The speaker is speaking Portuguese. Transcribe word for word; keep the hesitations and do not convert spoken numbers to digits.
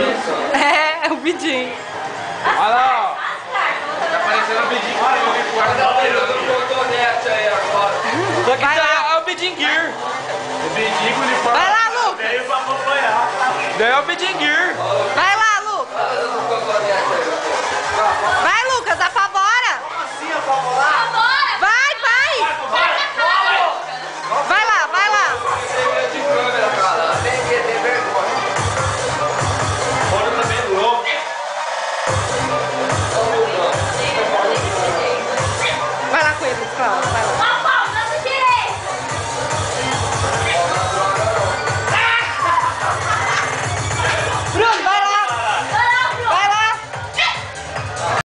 É, é o Bidinho. Olha lá, ó. Tá parecendo o Bidinho Gear. Só que daí é o Bidinho Gear. O Bidinho com uniforme. Vai lá, Lucas. Veio pra acompanhar. Daí é o Bidinho Gear.